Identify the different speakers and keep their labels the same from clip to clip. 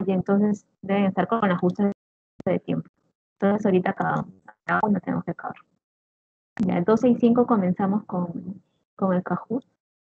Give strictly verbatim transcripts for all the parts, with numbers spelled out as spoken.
Speaker 1: y entonces deben estar con ajustes de tiempo. Entonces ahorita cada uno tenemos que acabar. Ya, doce y cinco comenzamos con, con el Kahoot.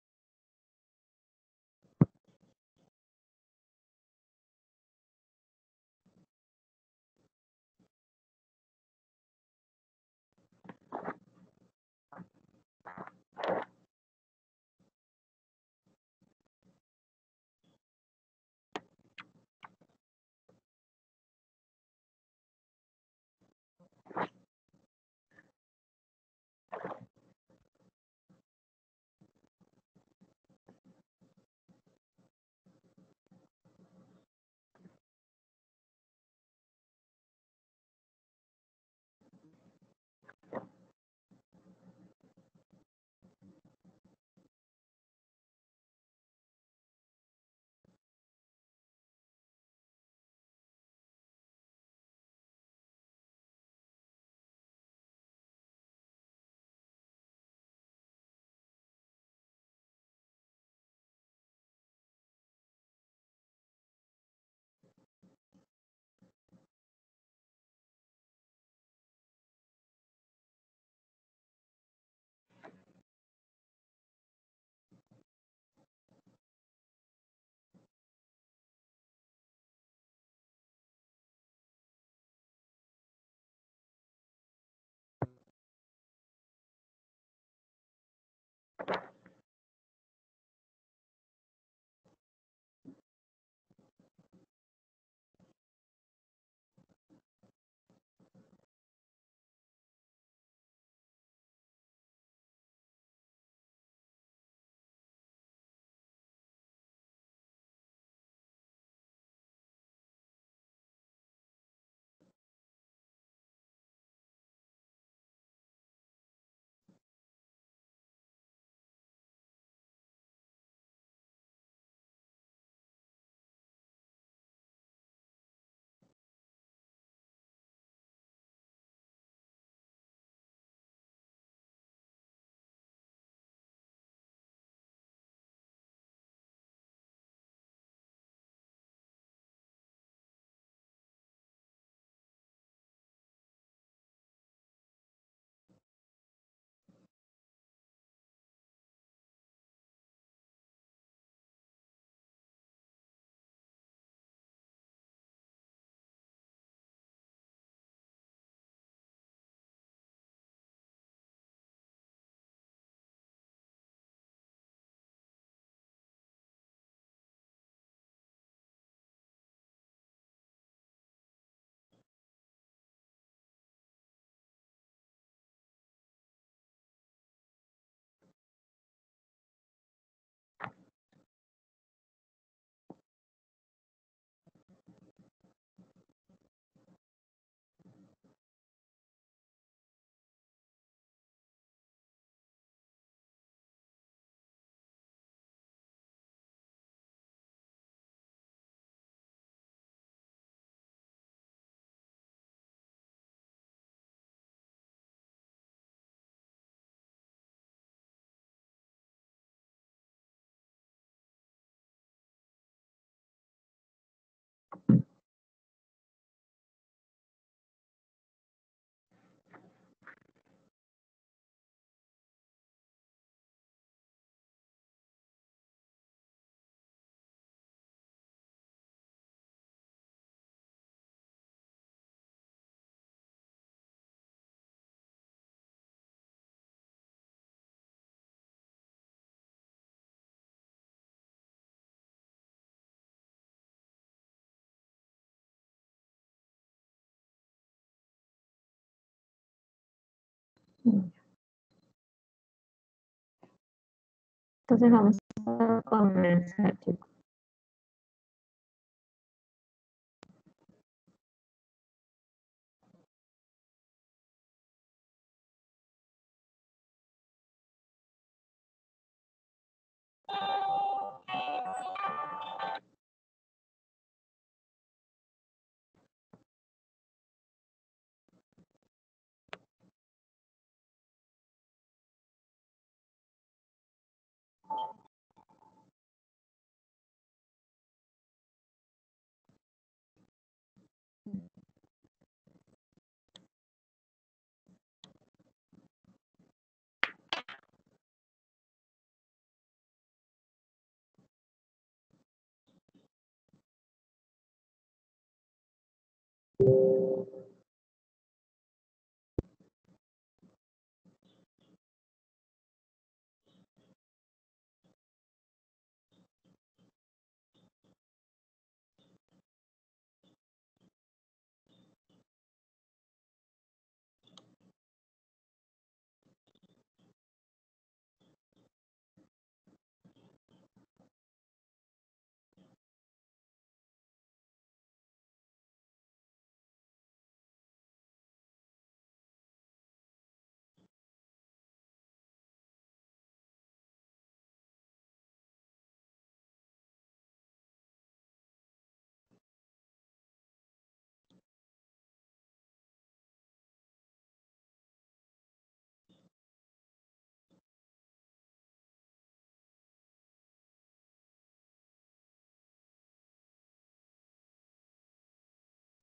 Speaker 1: Entonces vamos a comenzar, chicos.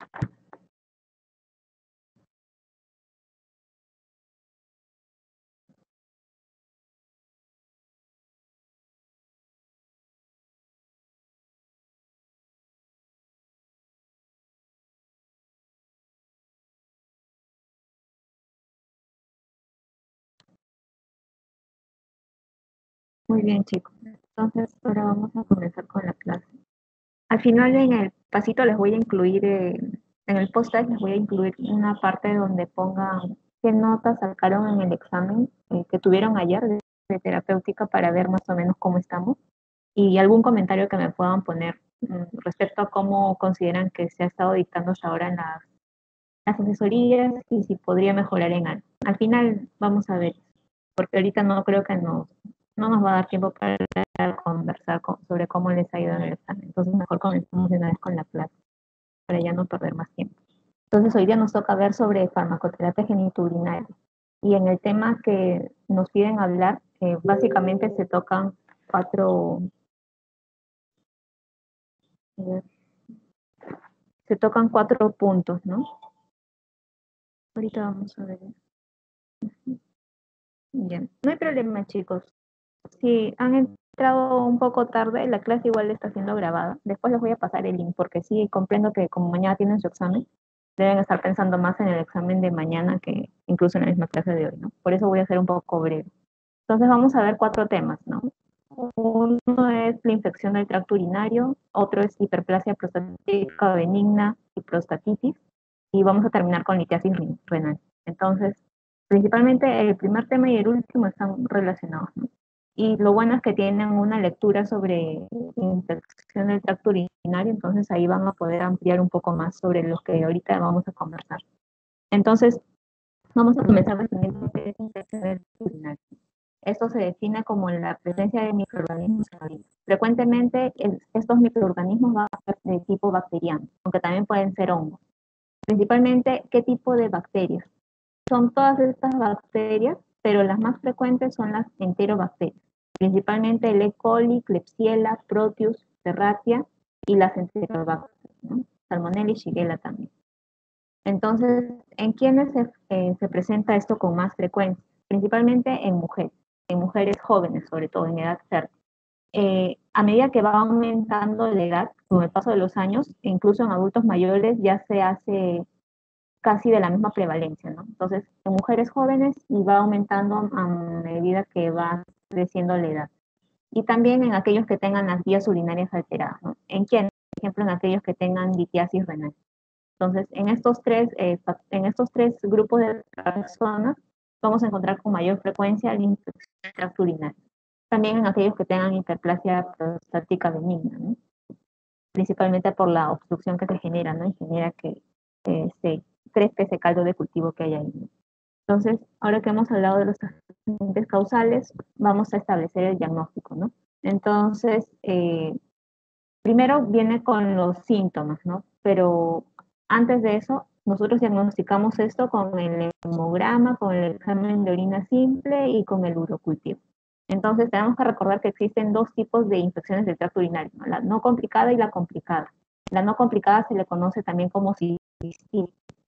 Speaker 1: Muy bien, chicos. Entonces, ahora vamos a comenzar con la clase. Al final, en el pasito les voy a incluir, eh, en el post-it les voy a incluir una parte donde pongan qué notas sacaron en el examen eh, que tuvieron ayer de, de terapéutica para ver más o menos cómo estamos y algún comentario que me puedan poner mm, respecto a cómo consideran que se ha estado dictando hasta ahora en las, las asesorías y si podría mejorar en algo. Al final vamos a ver, porque ahorita no creo que nos, no nos va a dar tiempo para conversar con- sobre cómo les ha ido en el examen. Entonces mejor comenzamos de una vez con la clase para ya no perder más tiempo. Entonces hoy día nos toca ver sobre farmacoterapia genitourinaria. Y en el tema que nos piden hablar, eh, básicamente se tocan cuatro, eh, se tocan cuatro puntos, ¿no? Ahorita vamos a ver. Bien, no hay problema, chicos. Si han entrado un poco tarde, la clase igual está siendo grabada. Después les voy a pasar el link, porque sí comprendo que como mañana tienen su examen, deben estar pensando más en el examen de mañana que incluso en la misma clase de hoy, ¿no? Por eso voy a ser un poco breve. Entonces vamos a ver cuatro temas, ¿no? Uno es la infección del tracto urinario, otro es hiperplasia prostática benigna y prostatitis, y vamos a terminar con litiasis renal. Entonces, principalmente el primer tema y el último están relacionados, ¿no? Y lo bueno es que tienen una lectura sobre infección del tracto urinario, entonces ahí van a poder ampliar un poco más sobre lo que ahorita vamos a conversar. Entonces, vamos a comenzar definiendo qué es infección del tracto urinario. Esto se define como la presencia de microorganismos en la orina. Frecuentemente, el, estos microorganismos van a ser de tipo bacteriano, aunque también pueden ser hongos. Principalmente, ¿qué tipo de bacterias? Son todas estas bacterias, pero las más frecuentes son las enterobacterias, principalmente el E. coli, Klebsiella, Proteus, Serratia y las enterobacterias, ¿no? Salmonella y Shigella también. Entonces, ¿en quiénes se, eh, se presenta esto con más frecuencia? Principalmente en mujeres, en mujeres jóvenes, sobre todo en edad fértil. Eh, a medida que va aumentando la edad, con el paso de los años, incluso en adultos mayores ya se hace casi de la misma prevalencia, ¿no? Entonces, en mujeres jóvenes y va aumentando a medida que va creciendo la edad. Y también en aquellos que tengan las vías urinarias alteradas, ¿no? ¿En quién? Por ejemplo, en aquellos que tengan litiasis renal. Entonces, en estos tres, eh, en estos tres grupos de personas vamos a encontrar con mayor frecuencia la infección del tracto urinario. También en aquellos que tengan hiperplasia prostática benigna, ¿no? Principalmente por la obstrucción que se genera, ¿no? Y genera que eh, se crezca ese caldo de cultivo que hay ahí, ¿no? Entonces, ahora que hemos hablado de los agentes causales, vamos a establecer el diagnóstico, ¿no? Entonces, eh, primero viene con los síntomas, ¿no? Pero antes de eso, nosotros diagnosticamos esto con el hemograma, con el examen de orina simple y con el urocultivo. Entonces, tenemos que recordar que existen dos tipos de infecciones del tracto urinario, ¿no? La no complicada y la complicada. La no complicada se le conoce también como cistitis,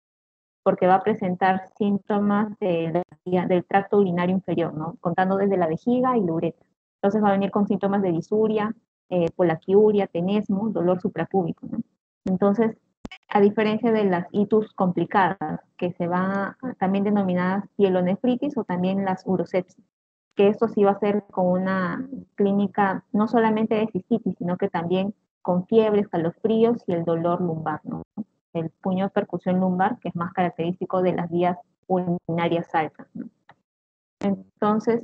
Speaker 1: porque va a presentar síntomas de, de, del tracto urinario inferior, ¿no? Contando desde la vejiga y la uretra. Entonces va a venir con síntomas de disuria, eh, polaquiuria, tenesmo, dolor suprapúbico, ¿no? Entonces, a diferencia de las itus complicadas, que se van también denominadas pielonefritis o también las urosepsis, que esto sí va a ser con una clínica no solamente de cistitis, sino que también con fiebre, escalofríos y el dolor lumbar, ¿no? El puño de percusión lumbar, que es más característico de las vías urinarias altas, ¿no? Entonces,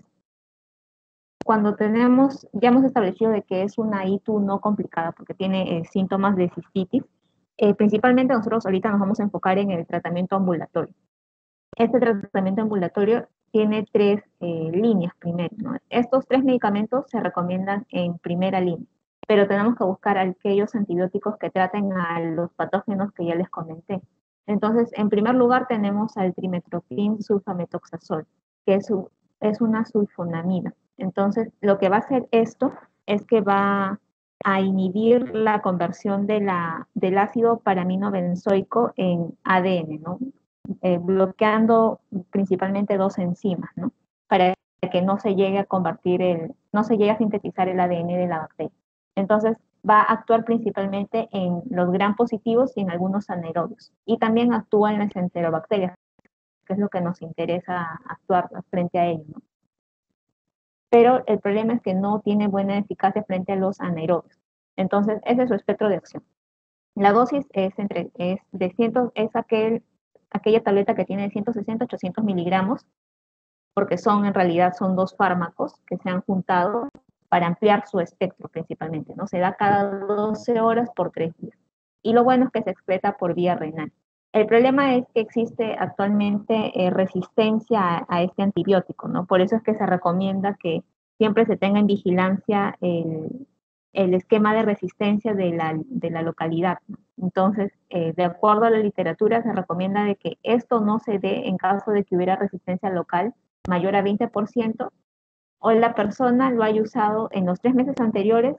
Speaker 1: cuando tenemos, ya hemos establecido de que es una I T U no complicada porque tiene eh, síntomas de cistitis, eh, principalmente nosotros ahorita nos vamos a enfocar en el tratamiento ambulatorio. Este tratamiento ambulatorio tiene tres eh, líneas primero, ¿no? Estos tres medicamentos se recomiendan en primera línea, pero tenemos que buscar aquellos antibióticos que traten a los patógenos que ya les comenté. Entonces, en primer lugar tenemos al trimethoprim sulfametoxazol, que es, es una sulfonamida. Entonces, lo que va a hacer esto es que va a inhibir la conversión de la, del ácido paraminobenzoico en A D N, ¿no? Eh, bloqueando principalmente dos enzimas, ¿no? Para que no se llegue a convertir el, no se llegue a sintetizar el A D N de la bacteria. Entonces, va a actuar principalmente en los gram positivos y en algunos anaerobios. Y también actúa en las enterobacterias, que es lo que nos interesa actuar frente a ellos, ¿no? Pero el problema es que no tiene buena eficacia frente a los anaerobios. Entonces, ese es su espectro de acción. La dosis es, entre, es de cien, es aquel, aquella tableta que tiene de ciento sesenta a ochocientos miligramos, porque son en realidad son dos fármacos que se han juntado para ampliar su espectro principalmente, ¿no? Se da cada doce horas por tres días. Y lo bueno es que se excreta por vía renal. El problema es que existe actualmente eh, resistencia a, a, este antibiótico, ¿no? Por eso es que se recomienda que siempre se tenga en vigilancia el, el esquema de resistencia de la, de la localidad, ¿no? Entonces, eh, de acuerdo a la literatura, se recomienda de que esto no se dé en caso de que hubiera resistencia local mayor a veinte por ciento o la persona lo haya usado en los tres meses anteriores,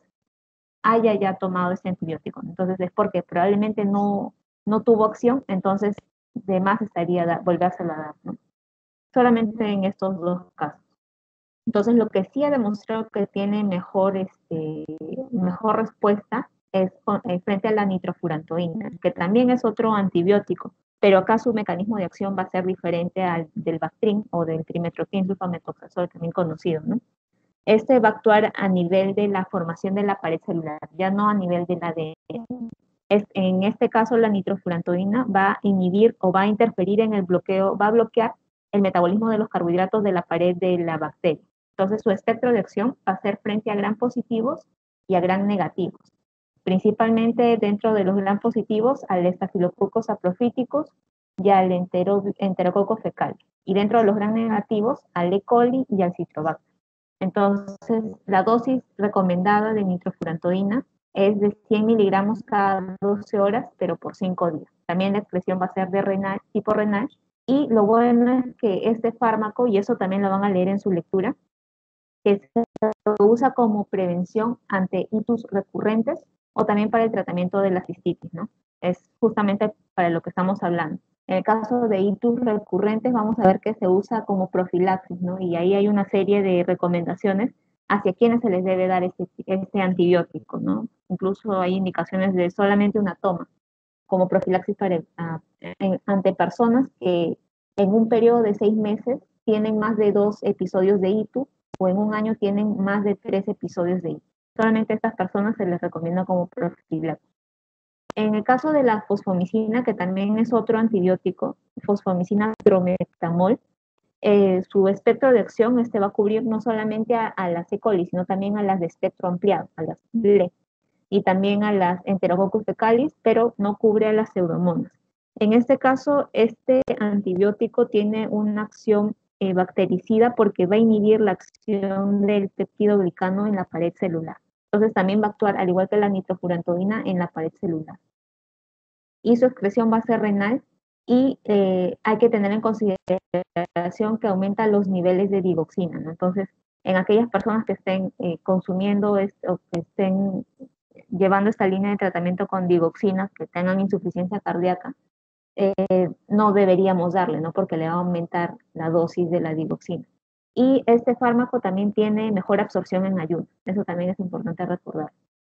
Speaker 1: haya ya tomado este antibiótico. Entonces es porque probablemente no, no tuvo acción, entonces de más estaría da, volvérselo a dar, ¿no? Solamente en estos dos casos. Entonces lo que sí ha demostrado que tiene mejor, este, mejor respuesta es con, eh, frente a la nitrofurantoína, que también es otro antibiótico, pero acá su mecanismo de acción va a ser diferente al del Bactrim o del trimethoprim sulfamethoxazol, también conocido, ¿no? Este va a actuar a nivel de la formación de la pared celular, ya no a nivel del A D N. Es, en este caso, la nitrofurantoína va a inhibir o va a interferir en el bloqueo, va a bloquear el metabolismo de los carbohidratos de la pared de la bacteria. Entonces, su espectro de acción va a ser frente a gram positivos y a gram negativos. Principalmente dentro de los gram positivos, al estafilococcus saprofíticos y al entero, enterococo fecal. Y dentro de los gram negativos, al E. coli y al citrobacter. Entonces, la dosis recomendada de nitrofurantoína es de cien miligramos cada doce horas, pero por cinco días. También la expresión va a ser de renal, tipo renal. Y lo bueno es que este fármaco, y eso también lo van a leer en su lectura, que se usa como prevención ante itus recurrentes o también para el tratamiento de la cistitis, ¿no? Es justamente para lo que estamos hablando. En el caso de itus recurrentes, vamos a ver que se usa como profilaxis, ¿no? Y ahí hay una serie de recomendaciones hacia quienes se les debe dar este, este antibiótico, ¿no? Incluso hay indicaciones de solamente una toma, como profilaxis para, uh, en, ante personas que en un periodo de seis meses tienen más de dos episodios de itus o en un año tienen más de tres episodios de itus. Solamente a estas personas se les recomienda como profilaxis. En el caso de la fosfomicina, que también es otro antibiótico, fosfomicina drometamol, eh, su espectro de acción este va a cubrir no solamente a, a las E. coli, sino también a las de espectro ampliado, a las B L E, y también a las Enterococcus fecalis, pero no cubre a las pseudomonas. En este caso, este antibiótico tiene una acción eh, bactericida porque va a inhibir la acción del peptidoglicano en la pared celular. Entonces también va a actuar, al igual que la nitrofurantoína, en la pared celular. Y su excreción va a ser renal y eh, hay que tener en consideración que aumenta los niveles de digoxina, ¿no? Entonces, en aquellas personas que estén eh, consumiendo esto, que estén llevando esta línea de tratamiento con digoxina, que tengan insuficiencia cardíaca, eh, no deberíamos darle, ¿no? Porque le va a aumentar la dosis de la digoxina. Y este fármaco también tiene mejor absorción en ayuno. Eso también es importante recordar.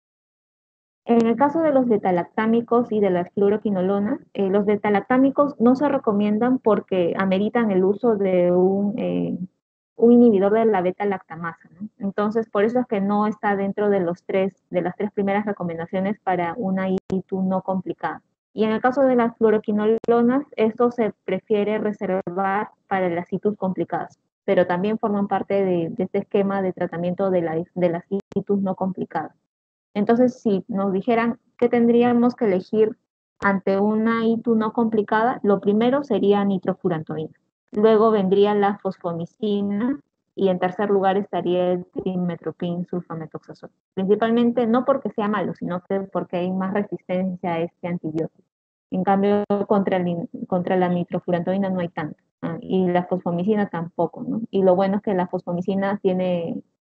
Speaker 1: En el caso de los betalactámicos y de las fluoroquinolonas, eh, los betalactámicos no se recomiendan porque ameritan el uso de un, eh, un inhibidor de la beta-lactamasa, ¿no? Entonces, por eso es que no está dentro de, los tres, de las tres primeras recomendaciones para una itus no complicada. Y en el caso de las fluoroquinolonas, esto se prefiere reservar para las itus complicadas, pero también forman parte de, de este esquema de tratamiento de, la, de las itus no complicadas. Entonces, si nos dijeran qué tendríamos que elegir ante una itus no complicada, lo primero sería nitrofurantoína. Luego vendría la fosfomicina y en tercer lugar estaría el trimethoprim sulfamethoxazol. Principalmente no porque sea malo, sino que porque hay más resistencia a este antibiótico. En cambio, contra, el, contra la nitrofurantoína no hay tanto. ¿no? Y la fosfomicina tampoco, ¿no? Y lo bueno es que la fosfomicina tiene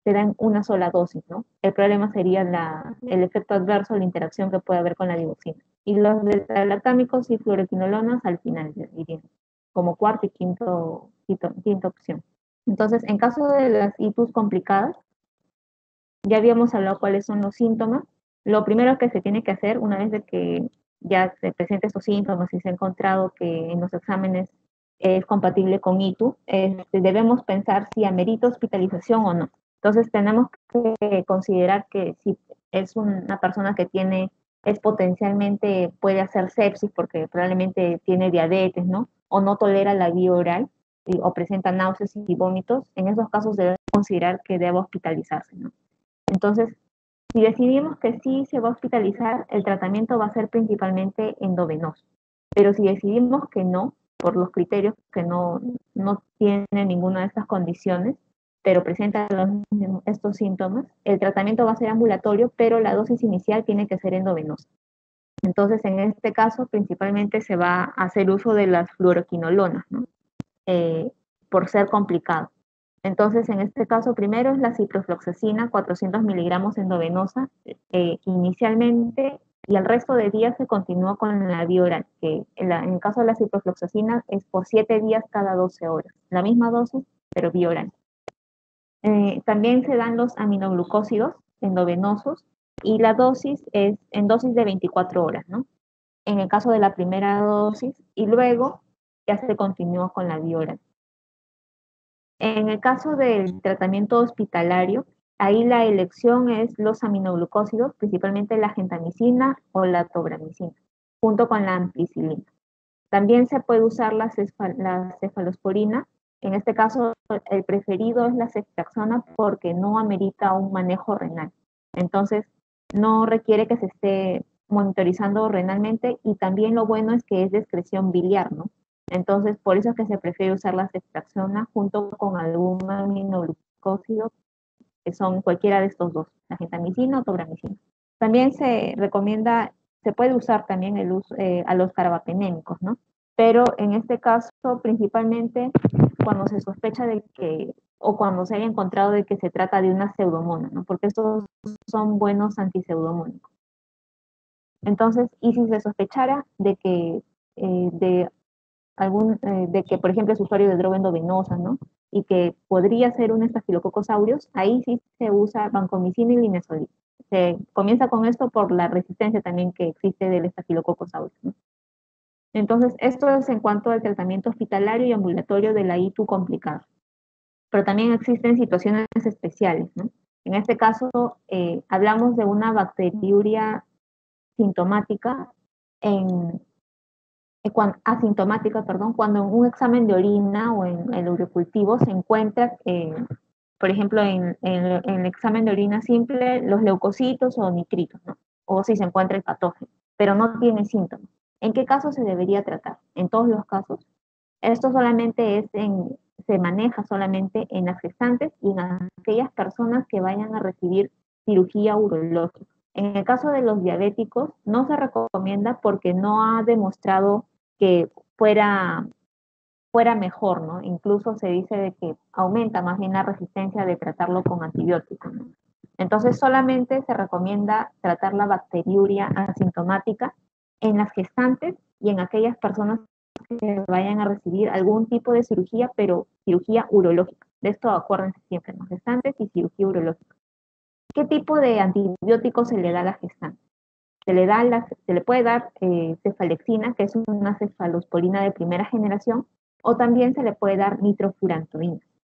Speaker 1: se dan una sola dosis, ¿no? El problema sería la, el efecto adverso, la interacción que puede haber con la digoxina. Y los beta-lactámicos y fluoroquinolonas al final, diría, como cuarta y quinto, quinto, quinta opción. Entonces, en caso de las I T Us complicadas, ya habíamos hablado cuáles son los síntomas. Lo primero que se tiene que hacer, una vez de que ya se presenten estos síntomas y se ha encontrado que en los exámenes es compatible con I T U, eh, debemos pensar si amerita hospitalización o no. Entonces tenemos que considerar que si es una persona que tiene, es potencialmente, puede hacer sepsis porque probablemente tiene diabetes, ¿no? O no tolera la vía oral y, o presenta náuseas y vómitos, en esos casos debemos considerar que debe hospitalizarse, ¿no? Entonces, si decidimos que sí se va a hospitalizar, el tratamiento va a ser principalmente endovenoso. Pero si decidimos que no, por los criterios que no, no tiene ninguna de estas condiciones, pero presenta los, estos síntomas, el tratamiento va a ser ambulatorio, pero la dosis inicial tiene que ser endovenosa. Entonces, en este caso, principalmente se va a hacer uso de las fluoroquinolonas, ¿no? Eh, por ser complicado. Entonces, en este caso, primero es la ciprofloxacina, cuatrocientos miligramos endovenosa, eh, inicialmente, y el resto de días se continúa con la vía oral, que en, la, en el caso de la ciprofloxacina es por siete días cada doce horas. La misma dosis, pero vía oral. Eh, también se dan los aminoglucósidos endovenosos, y la dosis es en dosis de veinticuatro horas, ¿no? En el caso de la primera dosis, y luego ya se continúa con la vía oral. En el caso del tratamiento hospitalario, ahí la elección es los aminoglucósidos, principalmente la gentamicina o la tobramicina, junto con la ampicilina. También se puede usar la, la cefalosporina. En este caso, el preferido es la ceftriaxona porque no amerita un manejo renal. Entonces, no requiere que se esté monitorizando renalmente, y también lo bueno es que es de excreción biliar, ¿no? Entonces, por eso es que se prefiere usar la ceftriaxona junto con algún aminoglucósido, que son cualquiera de estos dos, la gentamicina o tobramicina. También se recomienda, se puede usar también el uso, eh, a los carbapenémicos, ¿no? Pero en este caso, principalmente cuando se sospecha de que, o cuando se haya encontrado de que se trata de una pseudomonas, ¿no? Porque estos son buenos antiseudomónicos. Entonces, y si se sospechara de que, eh, de algún, eh, de que, por ejemplo, es usuario de droga endovenosa, ¿no? Y que podría ser un estafilococcus aureus, ahí sí se usa vancomicina y linezolid. Se comienza con esto por la resistencia también que existe del estafilococcus aureus, ¿no? Entonces, esto es en cuanto al tratamiento hospitalario y ambulatorio de la I T U complicada. Pero también existen situaciones especiales, ¿no? En este caso, eh, hablamos de una bacteriuria sintomática en Cuando, asintomática, perdón, cuando en un examen de orina o en el urocultivo se encuentra, eh, por ejemplo, en, en, en, el examen de orina simple, los leucocitos o nitritos, ¿no? O si se encuentra el patógeno, pero no tiene síntomas. ¿En qué caso se debería tratar? En todos los casos. Esto solamente es en, se maneja solamente en las gestantes y en aquellas personas que vayan a recibir cirugía urológica. En el caso de los diabéticos, no se recomienda porque no ha demostrado que fuera, fuera mejor, ¿no? Incluso se dice de que aumenta más bien la resistencia de tratarlo con antibióticos, ¿no? Entonces solamente se recomienda tratar la bacteriuria asintomática en las gestantes y en aquellas personas que vayan a recibir algún tipo de cirugía, pero cirugía urológica. De esto acuérdense siempre, ¿no? Gestantes y cirugía urológica. ¿Qué tipo de antibiótico se le da a la gestante? Se le, da la, se le puede dar eh, cefalexina, que es una cefalosporina de primera generación, o también se le puede dar nitrofurantoína.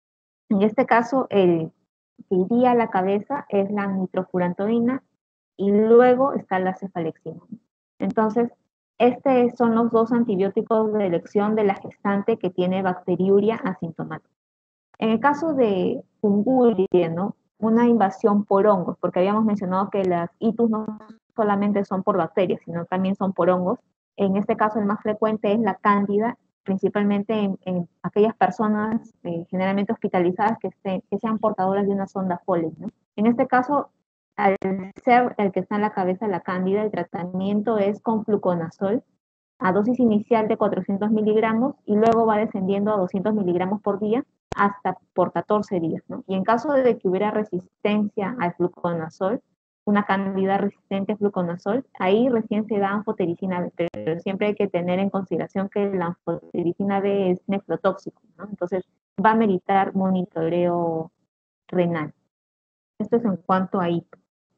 Speaker 1: En este caso, el que iría a la cabeza es la nitrofurantoína y luego está la cefalexina. Entonces, estos son los dos antibióticos de elección de la gestante que tiene bacteriuria asintomática. En el caso de funguria, ¿no? Una invasión por hongos, porque habíamos mencionado que las I T Us no solamente son por bacterias, sino también son por hongos. En este caso, el más frecuente es la cándida, principalmente en, en aquellas personas eh, generalmente hospitalizadas que, estén, que sean portadoras de una sonda Foley, ¿no? En este caso, al ser el que está en la cabeza la cándida, el tratamiento es con fluconazol a dosis inicial de cuatrocientos miligramos y luego va descendiendo a doscientos miligramos por día hasta por catorce días, ¿no? Y en caso de que hubiera resistencia al fluconazol, una cándida resistente al fluconazol, ahí recién se da anfotericina B, pero siempre hay que tener en consideración que la anfotericina B es nefrotóxico, ¿no? Entonces va a meritar monitoreo renal. Esto es en cuanto a hipo.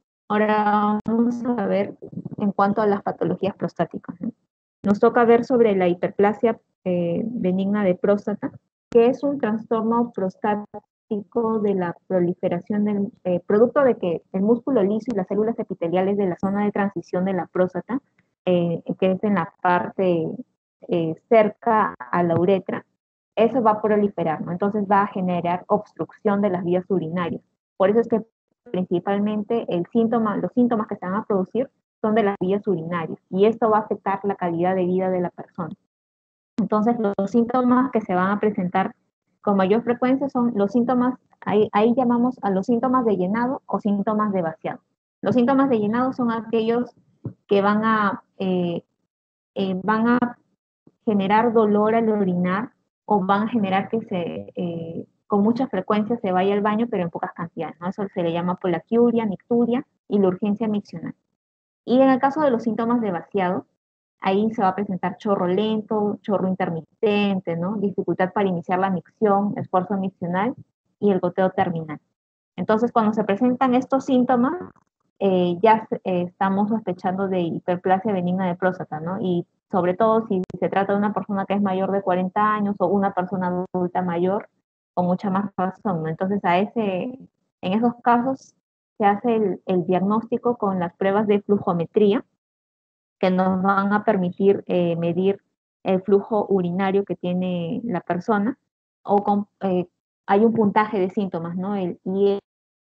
Speaker 1: Ahora vamos a ver en cuanto a las patologías prostáticas, ¿no? Nos toca ver sobre la hiperplasia eh, benigna de próstata, que es un trastorno prostático de la proliferación del eh, producto de que el músculo liso y las células epiteliales de la zona de transición de la próstata, eh, que es en la parte eh, cerca a la uretra, eso va a proliferar, ¿no? Entonces va a generar obstrucción de las vías urinarias. Por eso es que principalmente el síntoma, los síntomas que se van a producir son de las vías urinarias y esto va a afectar la calidad de vida de la persona. Entonces, los síntomas que se van a presentar con mayor frecuencia son los síntomas, ahí, ahí llamamos a los síntomas de llenado o síntomas de vaciado. Los síntomas de llenado son aquellos que van a, eh, eh, van a generar dolor al orinar o van a generar que se, eh, con mucha frecuencia se vaya al baño, pero en pocas cantidades, ¿no? Eso se le llama polaquiuria, nicturia y la urgencia miccional. Y en el caso de los síntomas de vaciado, ahí se va a presentar chorro lento, chorro intermitente, ¿no? Dificultad para iniciar la micción, esfuerzo miccional y el goteo terminal. Entonces, cuando se presentan estos síntomas, eh, ya eh, estamos sospechando de hiperplasia benigna de próstata, ¿no? Y sobre todo si se trata de una persona que es mayor de cuarenta años o una persona adulta mayor, con mucha más razón, ¿no? Entonces, a ese, en esos casos se hace el, el diagnóstico con las pruebas de flujometría, que nos van a permitir eh, medir el flujo urinario que tiene la persona, o con, eh, hay un puntaje de síntomas, ¿no? El I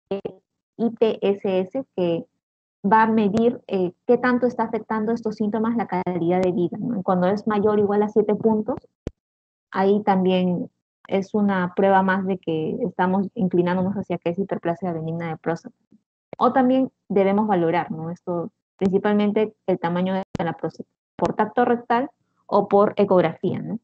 Speaker 1: P S S, que va a medir eh, qué tanto está afectando estos síntomas la calidad de vida, ¿no? Cuando es mayor o igual a siete puntos, ahí también es una prueba más de que estamos inclinándonos hacia que es hiperplasia benigna de próstata. O también debemos valorar, ¿no? Esto, principalmente el tamaño de la próstata, por tacto rectal o por ecografía, ¿no?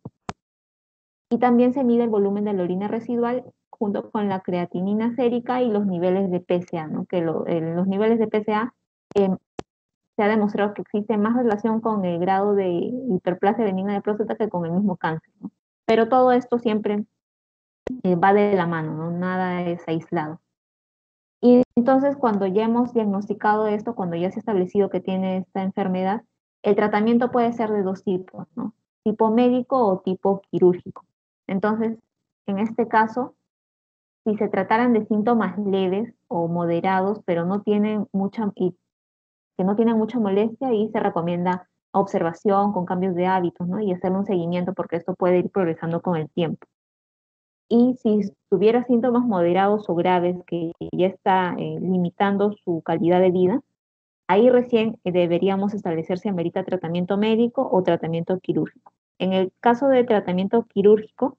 Speaker 1: Y también se mide el volumen de la orina residual junto con la creatinina sérica y los niveles de P S A, ¿no? Que lo, eh, los niveles de P S A eh, se ha demostrado que existe más relación con el grado de hiperplasia benigna de próstata que con el mismo cáncer, ¿no? Pero todo esto siempre eh, va de la mano, ¿no? Nada es aislado. Y entonces, cuando ya hemos diagnosticado esto, cuando ya se ha establecido que tiene esta enfermedad, el tratamiento puede ser de dos tipos, ¿no? Tipo médico o tipo quirúrgico. Entonces, en este caso, si se trataran de síntomas leves o moderados, pero no tienen mucha, y que no tienen mucha molestia, ahí se recomienda observación con cambios de hábitos, ¿no? Y hacer un seguimiento porque esto puede ir progresando con el tiempo. Y si tuviera síntomas moderados o graves que ya está eh, limitando su calidad de vida, ahí recién eh, deberíamos establecer si amerita tratamiento médico o tratamiento quirúrgico. En el caso de tratamiento quirúrgico,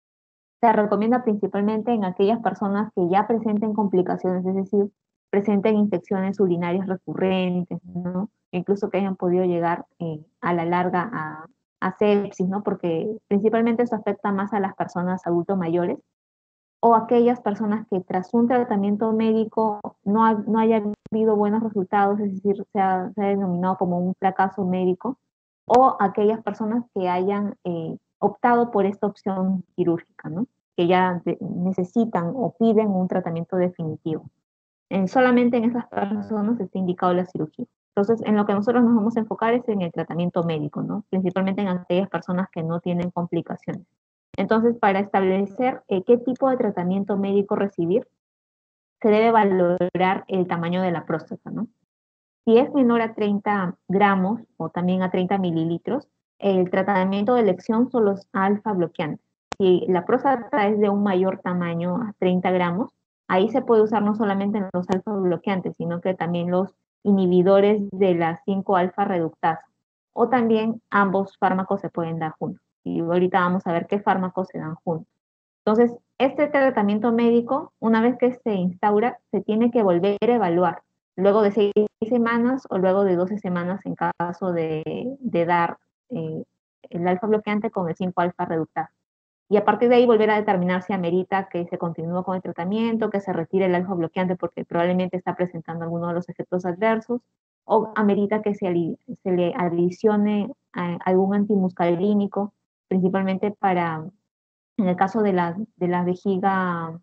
Speaker 1: se recomienda principalmente en aquellas personas que ya presenten complicaciones, es decir, presenten infecciones urinarias recurrentes, ¿no? Incluso que hayan podido llegar eh, a la larga a, a sepsis, ¿no? Porque principalmente esto afecta más a las personas adultos mayores, o aquellas personas que tras un tratamiento médico no, ha, no haya habido buenos resultados, es decir, se ha, se ha denominado como un fracaso médico, o aquellas personas que hayan eh, optado por esta opción quirúrgica, ¿no? Que ya de, necesitan o piden un tratamiento definitivo. En, solamente en esas personas está indicado la cirugía. Entonces, en lo que nosotros nos vamos a enfocar es en el tratamiento médico, ¿no? Principalmente en aquellas personas que no tienen complicaciones. Entonces, para establecer eh, qué tipo de tratamiento médico recibir, se debe valorar el tamaño de la próstata, ¿no? Si es menor a treinta gramos o también a treinta mililitros, el tratamiento de elección son los alfa bloqueantes. Si la próstata es de un mayor tamaño a treinta gramos, ahí se puede usar no solamente los alfa bloqueantes, sino que también los inhibidores de la cinco alfa reductasa. O también ambos fármacos se pueden dar juntos. Y ahorita vamos a ver qué fármacos se dan juntos. Entonces, este tratamiento médico, una vez que se instaura, se tiene que volver a evaluar luego de seis semanas o luego de doce semanas en caso de, de dar eh, el alfa bloqueante con el cinco alfa reductasa. y a partir de ahí volver a determinar si amerita que se continúe con el tratamiento, que se retire el alfa bloqueante porque probablemente está presentando alguno de los efectos adversos, o amerita que se, se le adicione a, algún antimuscarínico, principalmente para, en el caso de la, de la vejiga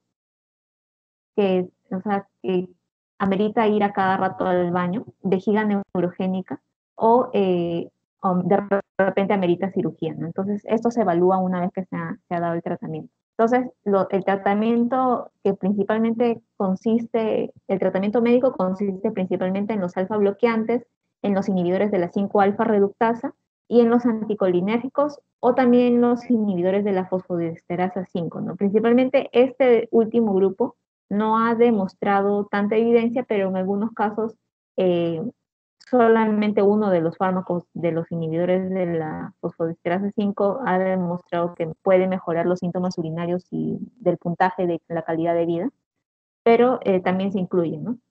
Speaker 1: que, o sea, que amerita ir a cada rato al baño, vejiga neurogénica, o, eh, o de repente amerita cirugía, ¿no? Entonces, esto se evalúa una vez que se ha, se ha dado el tratamiento. Entonces, lo, el tratamiento que principalmente consiste, el tratamiento médico consiste principalmente en los alfa bloqueantes, en los inhibidores de la cinco alfa reductasa y en los anticolinérgicos o también los inhibidores de la fosfodiesterasa cinco, ¿no? Principalmente este último grupo no ha demostrado tanta evidencia, pero en algunos casos eh, solamente uno de los fármacos de los inhibidores de la fosfodiesterasa cinco ha demostrado que puede mejorar los síntomas urinarios y del puntaje de la calidad de vida, pero eh, también se incluyen, ¿no?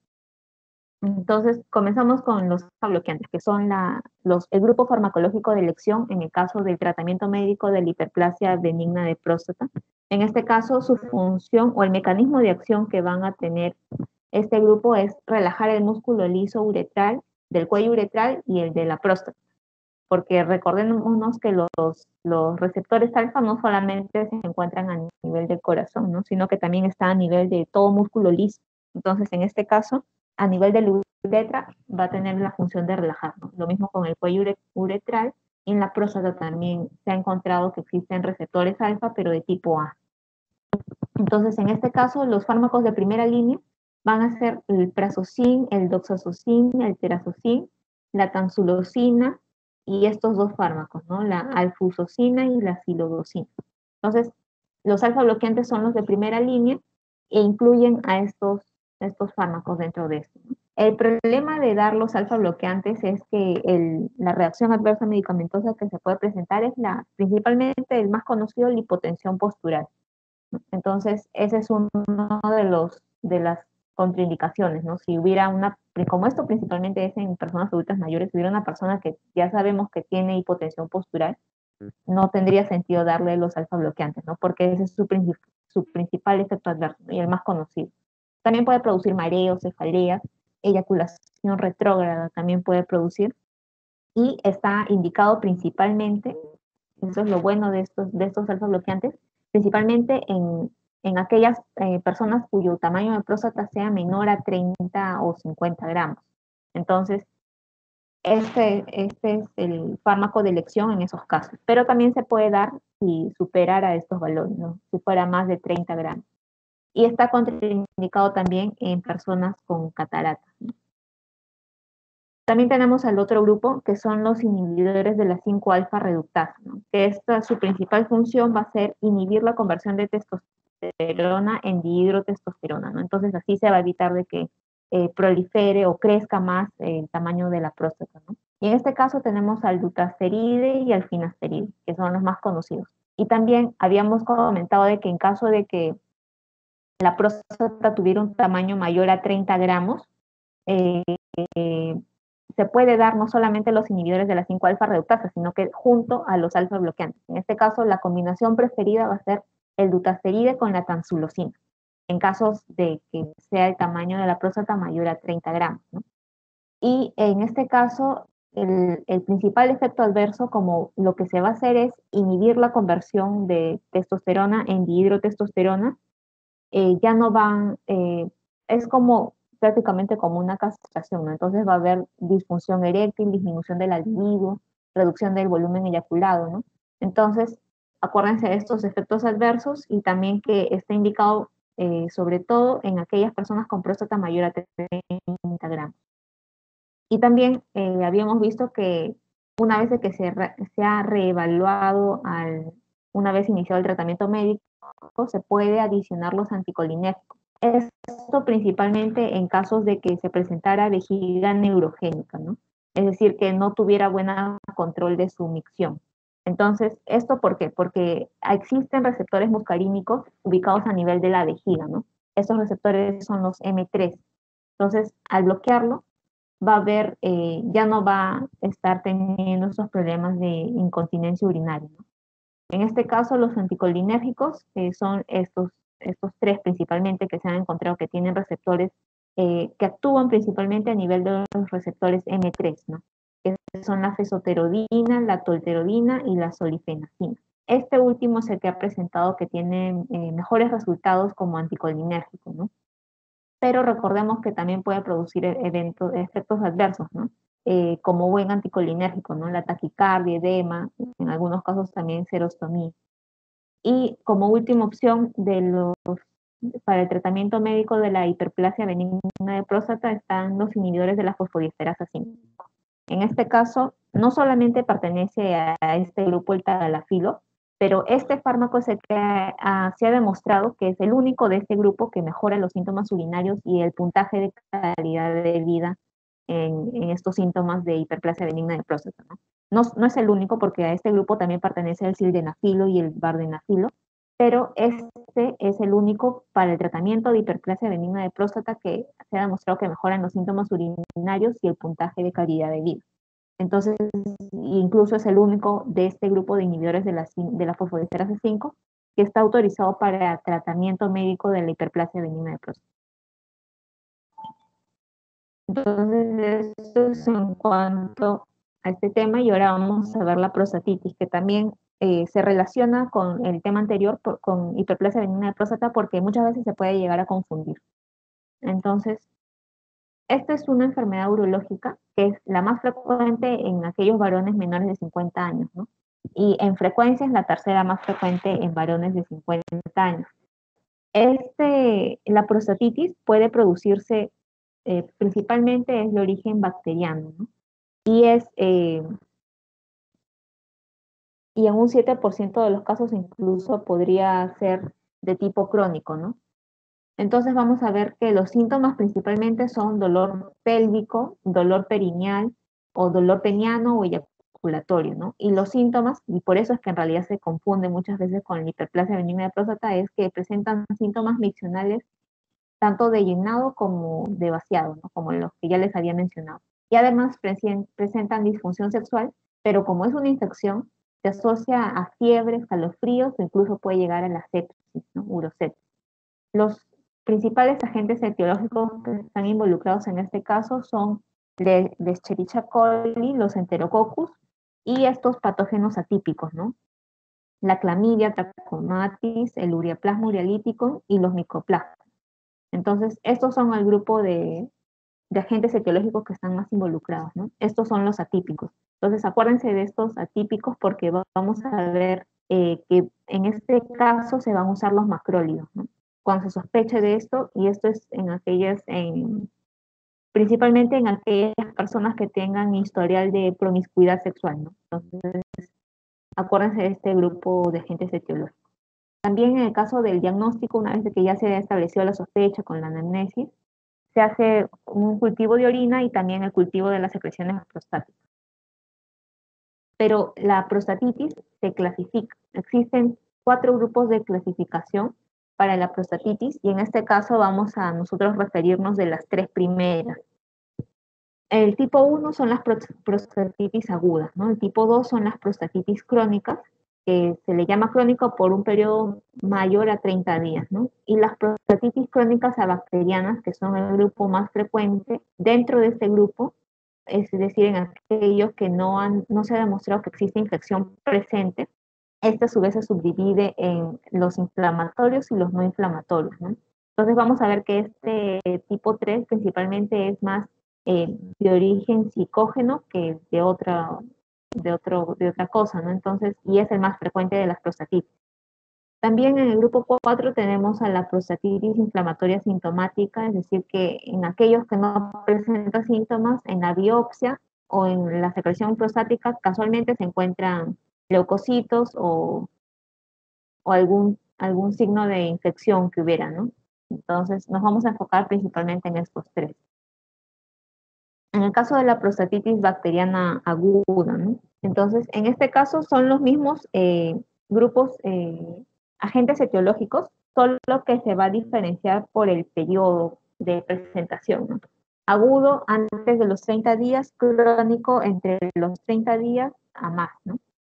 Speaker 1: Entonces, comenzamos con los bloqueantes, que son la, los, el grupo farmacológico de elección en el caso del tratamiento médico de la hiperplasia benigna de próstata. En este caso, su función o el mecanismo de acción que van a tener este grupo es relajar el músculo liso uretral, del cuello uretral y el de la próstata. Porque recordémonos que los, los receptores alfa no solamente se encuentran a nivel del corazón, ¿no? Sino que también está a nivel de todo músculo liso. Entonces, en este caso, a nivel de la uretra va a tener la función de relajar, ¿no? Lo mismo con el cuello uretral, y en la próstata también se ha encontrado que existen receptores alfa, pero de tipo A. Entonces, en este caso, los fármacos de primera línea van a ser el prazosin, el doxazocin, el terazocin, la tansulosina y estos dos fármacos, ¿no? La alfusocina y la silodosina. Entonces, los alfa bloqueantes son los de primera línea e incluyen a estos, estos fármacos dentro de esto, ¿no? El problema de dar los alfa bloqueantes es que el, la reacción adversa medicamentosa que se puede presentar es la, principalmente el más conocido, la hipotensión postural. Entonces, ese es uno de los de las contraindicaciones, ¿no? Si hubiera una, como esto principalmente es en personas adultas mayores, si hubiera una persona que ya sabemos que tiene hipotensión postural, no tendría sentido darle los alfa bloqueantes, ¿no? Porque ese es su, su principal efecto adverso, ¿no? Y el más conocido. También puede producir mareos, cefaleas, eyaculación retrógrada también puede producir, y está indicado principalmente, eso es lo bueno de estos, de estos alfa bloqueantes, principalmente en, en aquellas eh, personas cuyo tamaño de próstata sea menor a treinta o cincuenta gramos. Entonces, este, este es el fármaco de elección en esos casos, pero también se puede dar si superara estos valores, ¿no? Si fuera más de treinta gramos. Y está contraindicado también en personas con cataratas, ¿no? También tenemos al otro grupo, que son los inhibidores de la cinco alfa reductasa, ¿no? Que esta, su principal función va a ser inhibir la conversión de testosterona en dihidrotestosterona, ¿no? Entonces así se va a evitar de que eh, prolifere o crezca más eh, el tamaño de la próstata, ¿no? Y en este caso tenemos al dutasteride y al finasteride, que son los más conocidos. Y también habíamos comentado de que en caso de que la próstata tuviera un tamaño mayor a treinta gramos, eh, eh, se puede dar no solamente los inhibidores de la cinco alfa reductasa, sino que junto a los alfa bloqueantes. En este caso, la combinación preferida va a ser el dutasteride con la tansulosina, en casos de que sea el tamaño de la próstata mayor a treinta gramos, ¿no? Y en este caso, el, el, principal efecto adverso, como lo que se va a hacer es inhibir la conversión de testosterona en dihidrotestosterona, eh, ya no van, eh, es como prácticamente como una castración, ¿no? Entonces va a haber disfunción eréctil, disminución de la libido, reducción del volumen eyaculado, ¿no? Entonces, acuérdense de estos efectos adversos y también que está indicado eh, sobre todo en aquellas personas con próstata mayor a treinta gramos. Y también eh, habíamos visto que una vez de que se, re, se ha reevaluado, al, una vez iniciado el tratamiento médico, se puede adicionar los anticolinérgicos. Esto principalmente en casos de que se presentara vejiga neurogénica, ¿no? Es decir, que no tuviera buen control de su micción. Entonces, ¿esto por qué? Porque existen receptores muscarínicos ubicados a nivel de la vejiga, ¿no? Estos receptores son los eme tres. Entonces, al bloquearlo, va a haber, eh, ya no va a estar teniendo esos problemas de incontinencia urinaria, ¿no? En este caso, los anticolinérgicos eh, son estos, estos tres principalmente que se han encontrado que tienen receptores eh, que actúan principalmente a nivel de los receptores eme tres, ¿no? Que son la fesoterodina, la tolterodina y la solifenacina. Este último es el que ha presentado que tiene eh, mejores resultados como anticolinérgico, ¿no? Pero recordemos que también puede producir eventos, efectos adversos, ¿no? Eh, como buen anticolinérgico, ¿no? La taquicardia, edema, en algunos casos también serostomía. Y como última opción de los, para el tratamiento médico de la hiperplasia benigna de próstata están los inhibidores de la fosfodiesterasa cinco. En este caso, no solamente pertenece a este grupo el tadalafilo, pero este fármaco es el que uh, se ha demostrado que es el único de este grupo que mejora los síntomas urinarios y el puntaje de calidad de vida en, en estos síntomas de hiperplasia benigna de próstata, ¿no? No, no es el único porque a este grupo también pertenece el sildenafilo y el vardenafilo, pero este es el único para el tratamiento de hiperplasia benigna de próstata que se ha demostrado que mejoran los síntomas urinarios y el puntaje de calidad de vida. Entonces, incluso es el único de este grupo de inhibidores de la, de la fosfodiesterasa cinco que está autorizado para tratamiento médico de la hiperplasia benigna de próstata. Entonces, esto es en cuanto a este tema, y ahora vamos a ver la prostatitis, que también eh, se relaciona con el tema anterior, por, con hiperplasia benigna de próstata, porque muchas veces se puede llegar a confundir. Entonces, esta es una enfermedad urológica que es la más frecuente en aquellos varones menores de cincuenta años, ¿no? Y en frecuencia es la tercera más frecuente en varones de cincuenta años. Este, la prostatitis puede producirse eh, principalmente es de origen bacteriano, ¿no? Y es eh, y en un siete por ciento de los casos incluso podría ser de tipo crónico, ¿no? Entonces vamos a ver que los síntomas principalmente son dolor pélvico, dolor perineal o dolor peniano o eyaculatorio, ¿no? Y los síntomas, y por eso es que en realidad se confunde muchas veces con la hiperplasia benigna de próstata, es que presentan síntomas miccionales tanto de llenado como de vaciado, ¿no? Como los que ya les había mencionado. Y además presentan disfunción sexual, pero como es una infección, se asocia a fiebre, escalofríos o incluso puede llegar a la sepsis, ¿no? Urosepsis. Los principales agentes etiológicos que están involucrados en este caso son de, de Escherichia coli, los enterococcus y estos patógenos atípicos, ¿no? La clamidia, trachomatis, el ureaplasma urealítico y los micoplasmas. Entonces, estos son el grupo de, de agentes etiológicos que están más involucrados, ¿no? Estos son los atípicos. Entonces, acuérdense de estos atípicos porque vamos a ver eh, que en este caso se van a usar los macrólidos, ¿no? Cuando se sospeche de esto, y esto es en aquellas, en, principalmente en aquellas personas que tengan historial de promiscuidad sexual, ¿no? Entonces, acuérdense de este grupo de agentes etiológicos. También en el caso del diagnóstico, una vez que ya se ha establecido la sospecha con la anamnesis, se hace un cultivo de orina y también el cultivo de las secreciones prostáticas. Pero la prostatitis se clasifica. Existen cuatro grupos de clasificación para la prostatitis y en este caso vamos a nosotros referirnos de las tres primeras. El tipo uno son las prostatitis agudas, ¿no? El tipo dos son las prostatitis crónicas, que se le llama crónico por un periodo mayor a treinta días, ¿no? Y las prostatitis crónicas abacterianas, que son el grupo más frecuente, dentro de este grupo, es decir, en aquellos que no, han, no se ha demostrado que existe infección presente, esta a su vez se subdivide en los inflamatorios y los no inflamatorios, ¿no? Entonces vamos a ver que este tipo tres principalmente es más eh, de origen psicógeno que de otra, de, otro, de otra cosa, ¿no? Entonces, y es el más frecuente de las prostatitis. También en el grupo cuatro tenemos a la prostatitis inflamatoria sintomática, es decir, que en aquellos que no presentan síntomas, en la biopsia o en la secreción prostática, casualmente se encuentran leucocitos o, o algún, algún signo de infección que hubiera, ¿no? Entonces, nos vamos a enfocar principalmente en estos tres. En el caso de la prostatitis bacteriana aguda, ¿no? Entonces, en este caso son los mismos eh, grupos, eh, agentes etiológicos, solo que se va a diferenciar por el periodo de presentación, ¿no? Agudo antes de los treinta días, crónico entre los treinta días a más, ¿no?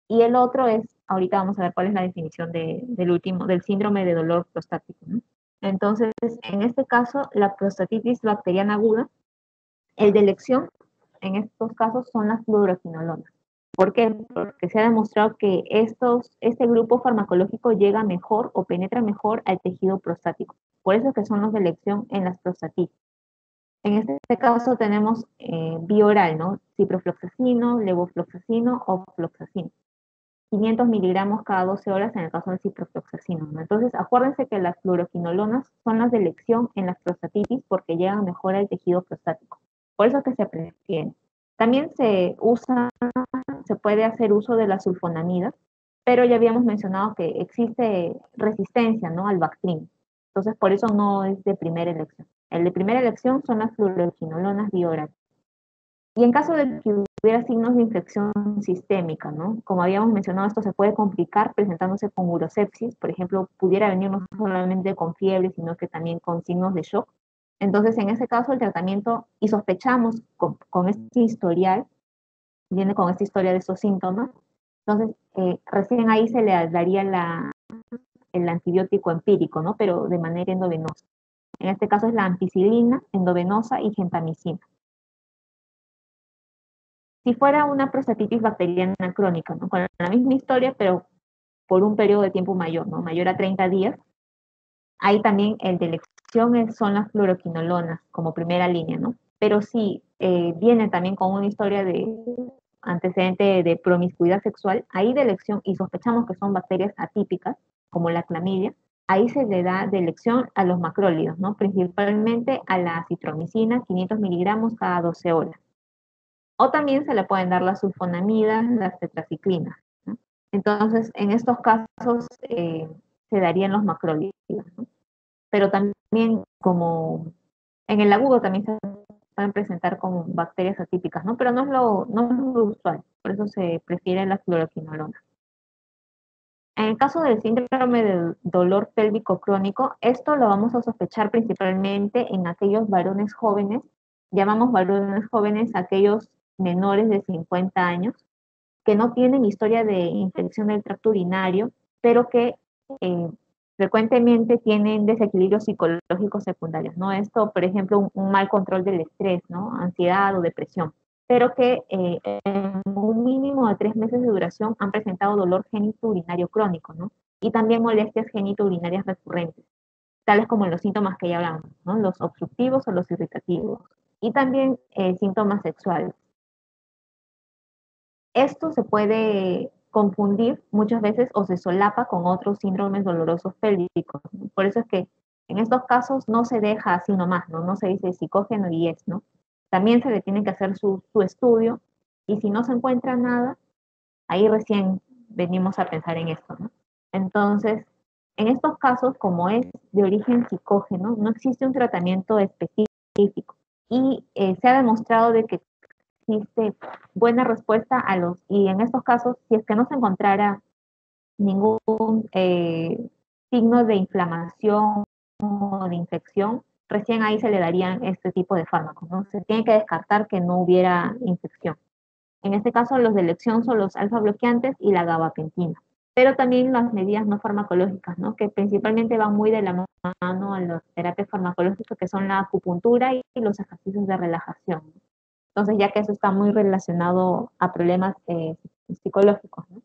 Speaker 1: Y el otro es, ahorita vamos a ver cuál es la definición de, del último, del síndrome de dolor prostático, ¿no? Entonces, en este caso, la prostatitis bacteriana aguda, el de elección en estos casos son las fluoroquinolonas. ¿Por qué? Porque se ha demostrado que estos, este grupo farmacológico llega mejor o penetra mejor al tejido prostático. Por eso es que son los de elección en las prostatitis. En este caso tenemos eh, vía oral, ¿no? Ciprofloxacino, levofloxacino o floxacino. quinientos miligramos cada doce horas en el caso del ciprofloxacino, ¿no? Entonces, acuérdense que las fluoroquinolonas son las de elección en las prostatitis porque llegan mejor al tejido prostático. Por eso es que se prefieren. También se usa, se puede hacer uso de la sulfonamida, pero ya habíamos mencionado que existe resistencia, ¿no?, al Bactrim. Entonces, por eso no es de primera elección. El de primera elección son las fluoroquinolonas biorales. Y en caso de que hubiera signos de infección sistémica, ¿no? Como habíamos mencionado, esto se puede complicar presentándose con urosepsis, por ejemplo, pudiera venir no solamente con fiebre, sino que también con signos de shock. Entonces, en ese caso, el tratamiento, y sospechamos con, con este historial, viene con esta historia de estos síntomas, entonces, eh, recién ahí se le daría la, el antibiótico empírico, ¿no? Pero de manera endovenosa. En este caso es la ampicilina endovenosa y gentamicina. Si fuera una prostatitis bacteriana crónica, ¿no?, con la misma historia, pero por un periodo de tiempo mayor, ¿no?, mayor a treinta días, ahí también el de elección es, son las fluoroquinolonas como primera línea, ¿no? Pero si eh, viene también con una historia de antecedente de promiscuidad sexual, ahí de elección, y sospechamos que son bacterias atípicas, como la clamidia, ahí se le da de elección a los macrólidos, ¿no? Principalmente a la citromicina, quinientos miligramos cada doce horas. O también se le pueden dar las sulfonamidas, las tetraciclinas, ¿no? Entonces, en estos casos eh, se darían los macrólidos, ¿no? Pero también, como en el agudo también se pueden presentar como bacterias atípicas, ¿no? Pero no es lo, no es lo usual, por eso se prefiere la fluoroquinolona. En el caso del síndrome de dolor pélvico crónico, esto lo vamos a sospechar principalmente en aquellos varones jóvenes, llamamos varones jóvenes aquellos menores de cincuenta años, que no tienen historia de infección del tracto urinario, pero que eh, frecuentemente tienen desequilibrios psicológicos secundarios, ¿no? Esto, por ejemplo, un, un mal control del estrés, ¿no? Ansiedad o depresión, pero que eh, en un mínimo de tres meses de duración han presentado dolor genitourinario crónico, ¿no? Y también molestias genitourinarias recurrentes, tales como los síntomas que ya hablamos, ¿no? Los obstructivos o los irritativos, y también eh, síntomas sexuales. Esto se puede confundir muchas veces o se solapa con otros síndromes dolorosos pélvicos, ¿no? Por eso es que en estos casos no se deja así nomás, ¿no? No se dice psicógeno y es, ¿no? También se le tiene que hacer su, su estudio y si no se encuentra nada, ahí recién venimos a pensar en esto, ¿no? Entonces, en estos casos, como es de origen psicógeno, no existe un tratamiento específico y eh, se ha demostrado de que existe buena respuesta a los, y en estos casos, si es que no se encontrara ningún eh, signo de inflamación o de infección, recién ahí se le darían este tipo de fármacos, ¿no? Se tiene que descartar que no hubiera infección. En este caso, los de elección son los alfa bloqueantes y la gabapentina, pero también las medidas no farmacológicas, ¿no?, que principalmente van muy de la mano a las terapias farmacológicas, que son la acupuntura y los ejercicios de relajación. Entonces, ya que eso está muy relacionado a problemas eh, psicológicos, ¿no?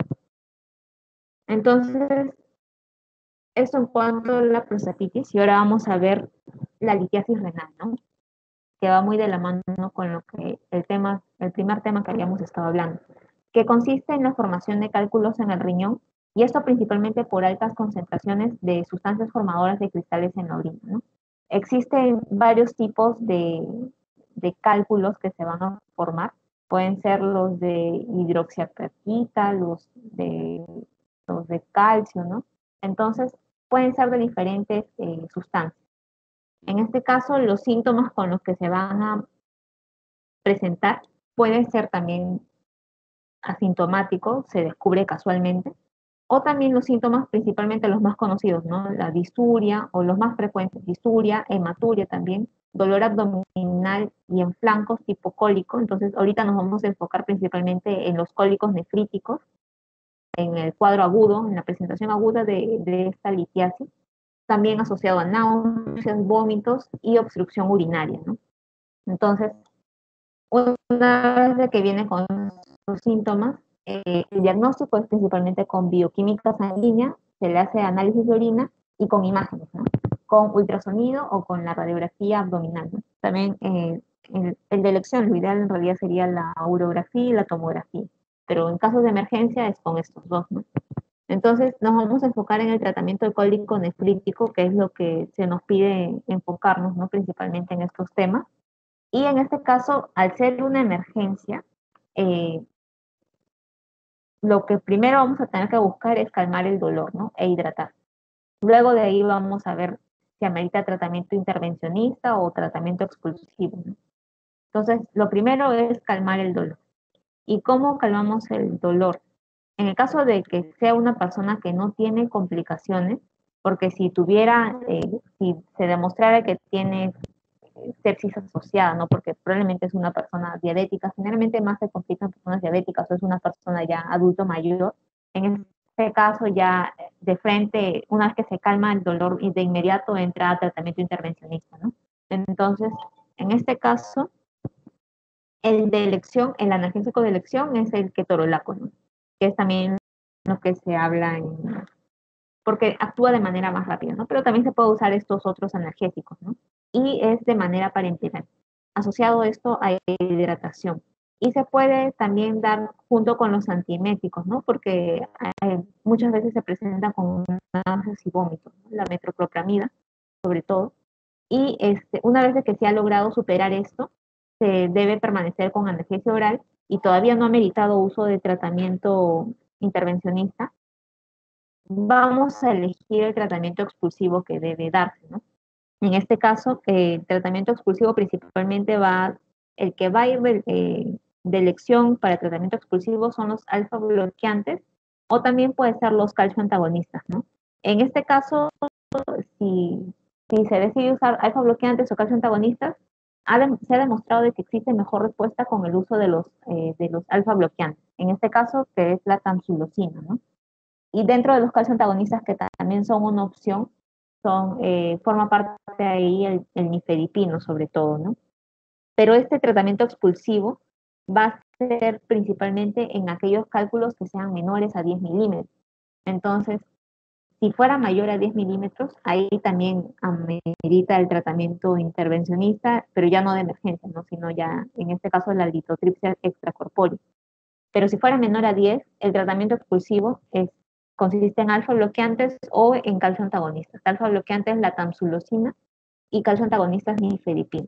Speaker 1: Entonces, esto en cuanto a la prostatitis, y ahora vamos a ver la litiasis renal, ¿no?, que va muy de la mano con lo que el tema, el primer tema que habíamos estado hablando, que consiste en la formación de cálculos en el riñón, y esto principalmente por altas concentraciones de sustancias formadoras de cristales en la orina, ¿no? Existen varios tipos de, de cálculos que se van a formar. Pueden ser los de hidroxiapatita, los de, los de calcio, ¿no? Entonces, pueden ser de diferentes eh, sustancias. En este caso, los síntomas con los que se van a presentar pueden ser también asintomáticos, se descubre casualmente, o también los síntomas, principalmente los más conocidos, ¿no? La disuria, o los más frecuentes, disuria, hematuria también, dolor abdominal y en flancos tipo cólico. Entonces, ahorita nos vamos a enfocar principalmente en los cólicos nefríticos, en el cuadro agudo, en la presentación aguda de, de esta litiasis, también asociado a náuseas, vómitos y obstrucción urinaria, ¿no? Entonces, una vez que viene con los síntomas, eh, el diagnóstico es principalmente con bioquímica sanguínea, se le hace análisis de orina y con imágenes, ¿no? Con ultrasonido o con la radiografía abdominal, ¿no? También eh, el, el de elección, lo ideal en realidad sería la urografía y la tomografía, pero en casos de emergencia es con estos dos, ¿no? Entonces nos vamos a enfocar en el tratamiento alcohólico nefrítico, que es lo que se nos pide enfocarnos, ¿no? Principalmente en estos temas. Y en este caso, al ser una emergencia, eh, lo que primero vamos a tener que buscar es calmar el dolor, ¿no? E hidratar. Luego de ahí vamos a ver si amerita tratamiento intervencionista o tratamiento expulsivo, ¿no? Entonces, lo primero es calmar el dolor. ¿Y cómo calmamos el dolor? En el caso de que sea una persona que no tiene complicaciones, porque si tuviera, eh, si se demostrara que tiene sepsis asociada, ¿no? Porque probablemente es una persona diabética, generalmente más se complican personas diabéticas o es una persona ya adulto mayor. En este caso ya de frente, una vez que se calma el dolor y de inmediato entra a tratamiento intervencionista, ¿no? Entonces, en este caso, el de elección, el analgésico de elección es el ketorolaco, ¿no? Que es también lo que se habla en, porque actúa de manera más rápida, ¿no? Pero también se puede usar estos otros analgésicos, ¿no? Y es de manera parenteral. Asociado a esto hay hidratación. Y se puede también dar junto con los antieméticos, ¿no? Porque hay, muchas veces se presentan con náuseas y vómitos, ¿no? La metoclopramida, sobre todo. Y este, una vez de que se ha logrado superar esto, se debe permanecer con analgesia oral y todavía no ha meritado uso de tratamiento intervencionista, vamos a elegir el tratamiento expulsivo que debe darse, ¿no? En este caso, eh, el tratamiento expulsivo principalmente va, el que va a ir de, eh, de elección para el tratamiento expulsivo son los alfa bloqueantes o también puede ser los calcio antagonistas, ¿no? En este caso, si, si se decide usar alfa bloqueantes o calcio antagonistas, ha de, se ha demostrado de que existe mejor respuesta con el uso de los, eh, de los alfa bloqueantes. En este caso, que es la tamsulosina, ¿no? Y dentro de los calcio antagonistas que también son una opción, son, eh, forma parte de ahí el, el nifedipino sobre todo, ¿no? Pero este tratamiento expulsivo va a ser principalmente en aquellos cálculos que sean menores a diez milímetros. Entonces, si fuera mayor a diez milímetros, ahí también amerita el tratamiento intervencionista, pero ya no de emergencia, ¿no? Sino ya, en este caso, la litotripsia extracorpórea. Pero si fuera menor a diez, el tratamiento expulsivo es, consiste en alfa bloqueantes o en calcio antagonistas. Alfa bloqueantes la tamsulosina y calcio antagonistas nifedipino.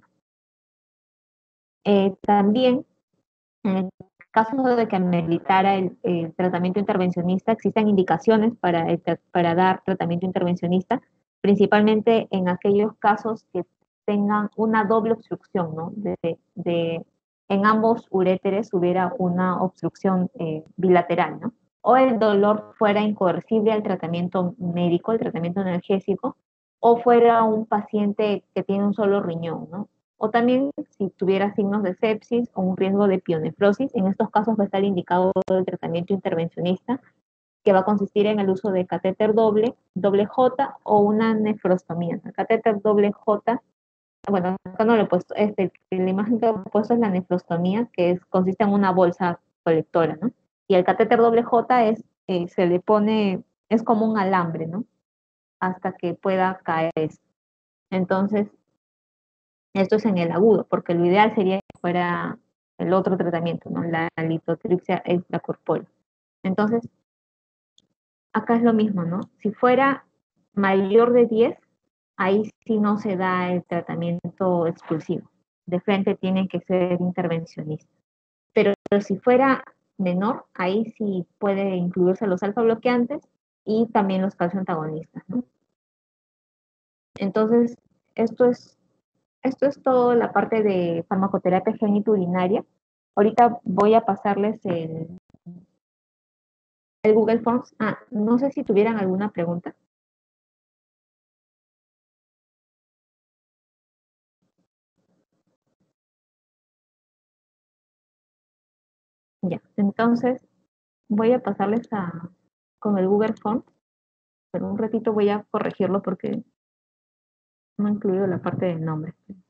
Speaker 1: Eh, también, en el caso de que ameritara el, el tratamiento intervencionista, existen indicaciones para, el, para dar tratamiento intervencionista, principalmente en aquellos casos que tengan una doble obstrucción, ¿no? De, de, en ambos uréteres hubiera una obstrucción eh, bilateral, ¿no? O el dolor fuera incoercible al tratamiento médico, el tratamiento analgésico, o fuera un paciente que tiene un solo riñón, ¿no? O también si tuviera signos de sepsis o un riesgo de pionefrosis, en estos casos va a estar indicado el tratamiento intervencionista, que va a consistir en el uso de catéter doble, doble J o una nefrostomía. El catéter doble J, bueno, acá no lo he puesto, este, la imagen que he puesto es la nefrostomía, que es, consiste en una bolsa colectora, ¿no? Y el catéter doble J es, eh, se le pone, es como un alambre, ¿no? Hasta que pueda caer eso. Entonces, esto es en el agudo, porque lo ideal sería que fuera el otro tratamiento, ¿no? La litotripsia extracorpórea. Entonces, acá es lo mismo, ¿no? Si fuera mayor de diez, ahí sí no se da el tratamiento expulsivo. De frente tiene que ser intervencionista. Pero, pero si fuera menor, ahí sí puede incluirse los alfa bloqueantes y también los calcio antagonistas, ¿no? Entonces, esto es, esto es todo la parte de farmacoterapia genitourinaria. Ahorita voy a pasarles el, el Google Forms. Ah, no sé si tuvieran alguna pregunta. Ya, entonces, Voy a pasarles a, con el Google Form, pero un ratito voy a corregirlo porque no he incluido la parte del nombre.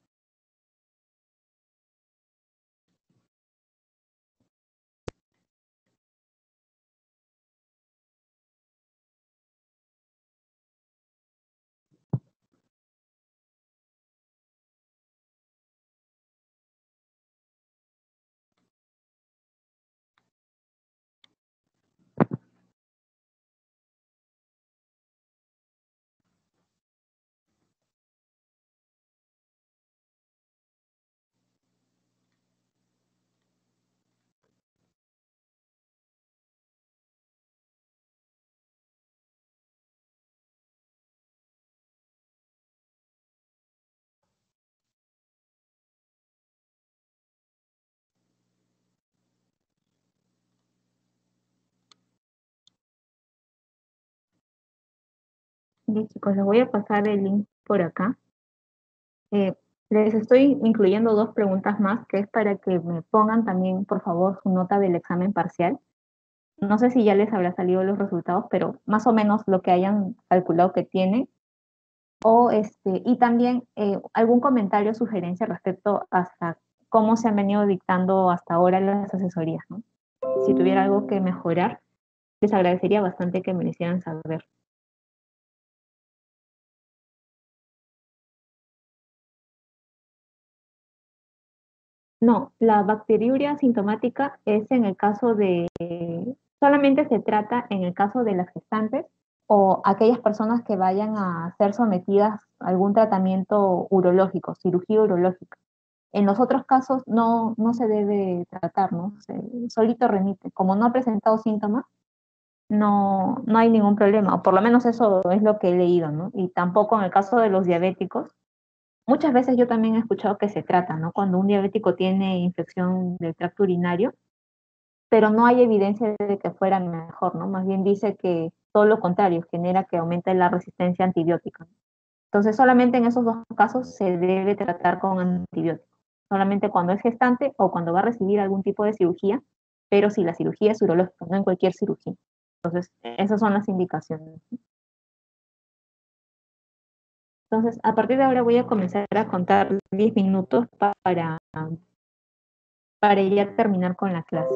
Speaker 1: Bien, chicos, les voy a pasar el link por acá. Eh, Les estoy incluyendo dos preguntas más, que es para que me pongan también, por favor, su nota del examen parcial. No sé si ya les habrá salido los resultados, pero más o menos lo que hayan calculado que tienen. O este, y también eh, algún comentario o sugerencia respecto hasta cómo se han venido dictando hasta ahora las asesorías, ¿no? Si tuviera algo que mejorar, les agradecería bastante que me lo hicieran saber. No, la bacteriuria sintomática es en el caso de, solamente se trata en el caso de las gestantes o aquellas personas que vayan a ser sometidas a algún tratamiento urológico, cirugía urológica. En los otros casos no, no se debe tratar, ¿no? Se, solito remite. Como no ha presentado síntomas, no, no hay ningún problema, o por lo menos eso es lo que he leído, ¿no? Y tampoco en el caso de los diabéticos, muchas veces yo también he escuchado que se trata, ¿no? Cuando un diabético tiene infección del tracto urinario, pero no hay evidencia de que fuera mejor, ¿no? Más bien dice que todo lo contrario, genera que aumente la resistencia antibiótica. Entonces, solamente en esos dos casos se debe tratar con antibióticos. Solamente cuando es gestante o cuando va a recibir algún tipo de cirugía, pero si la cirugía es urológica, no en cualquier cirugía. Entonces, esas son las indicaciones. Entonces, a partir de ahora voy a comenzar a contar diez minutos para, para ya terminar con la clase.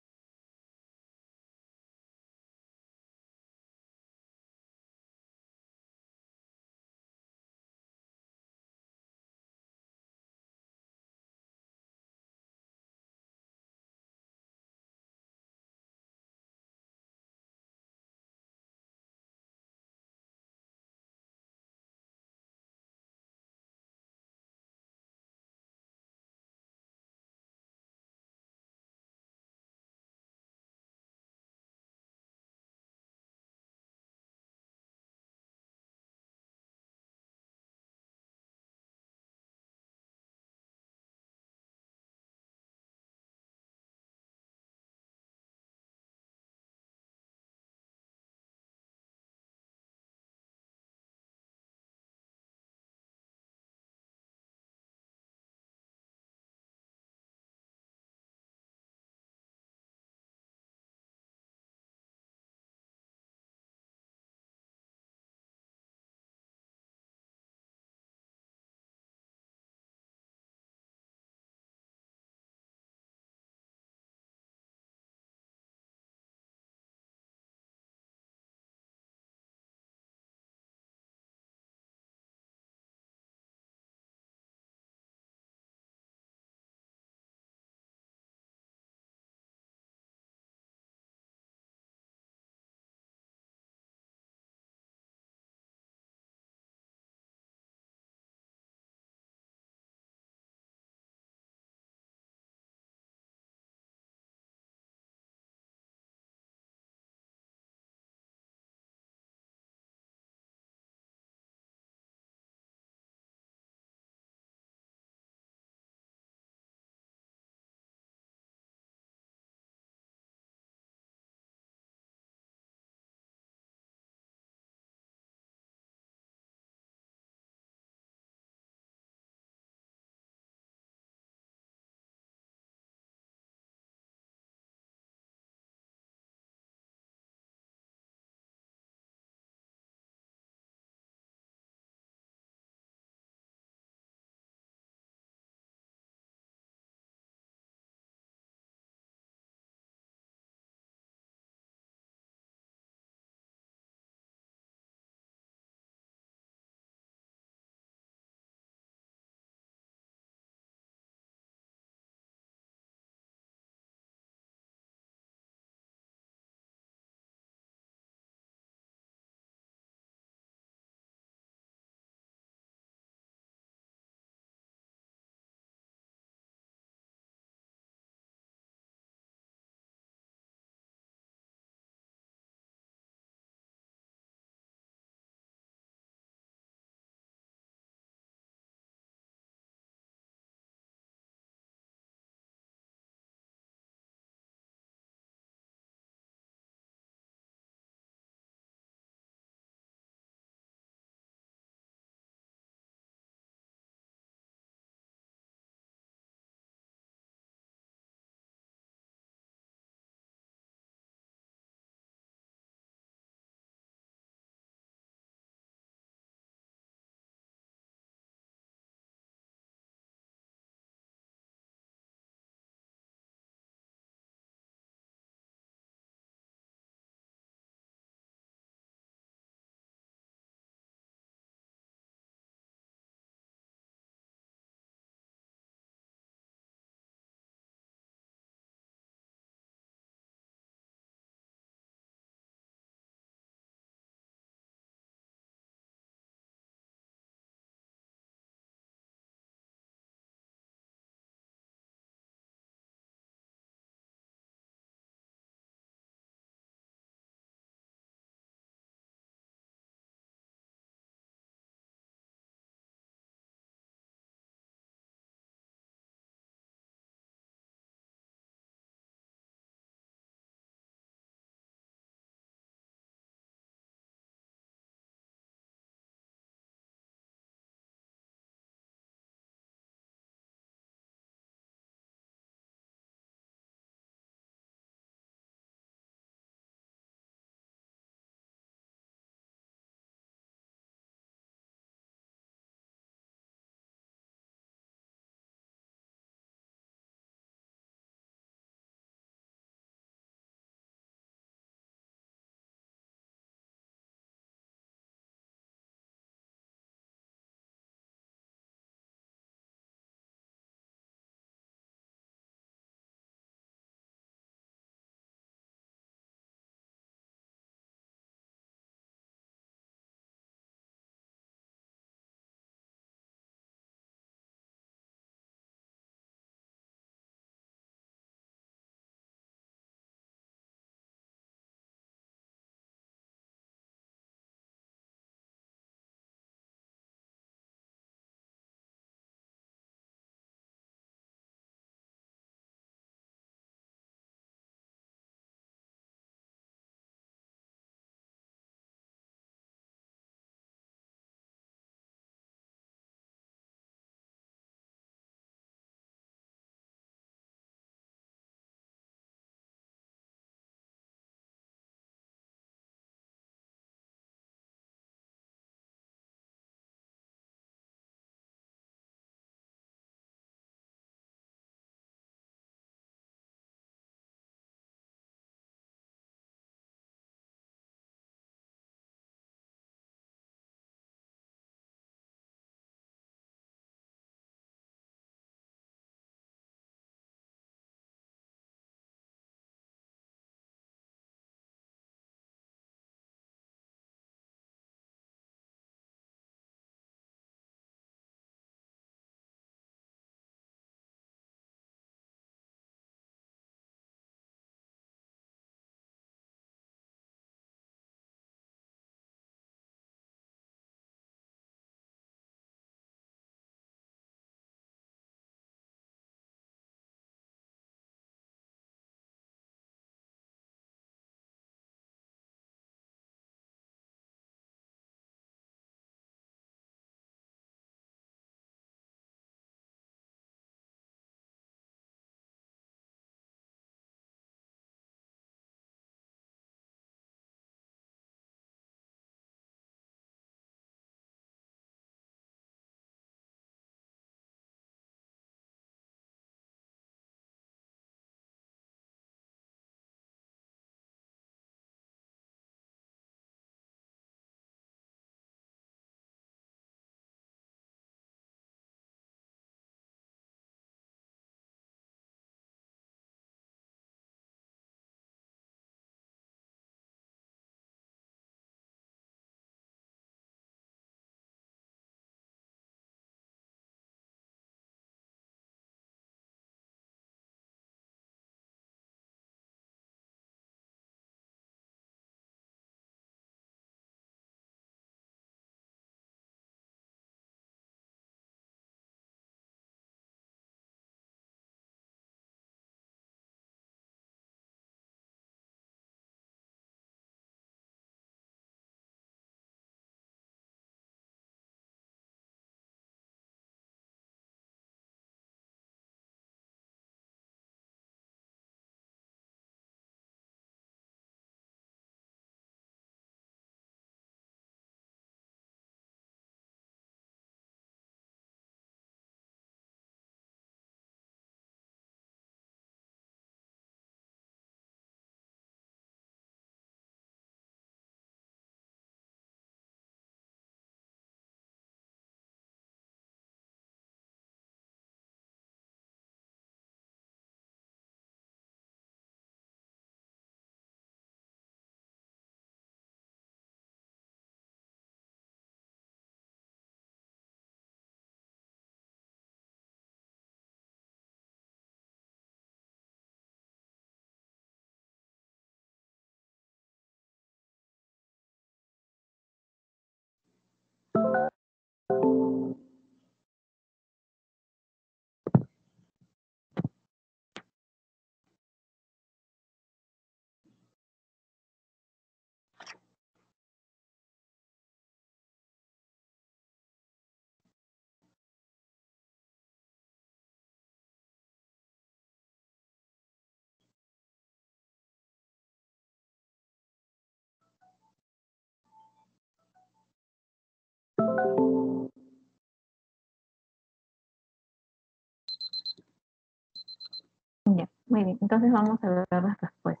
Speaker 1: Muy bien, entonces vamos a ver las respuestas.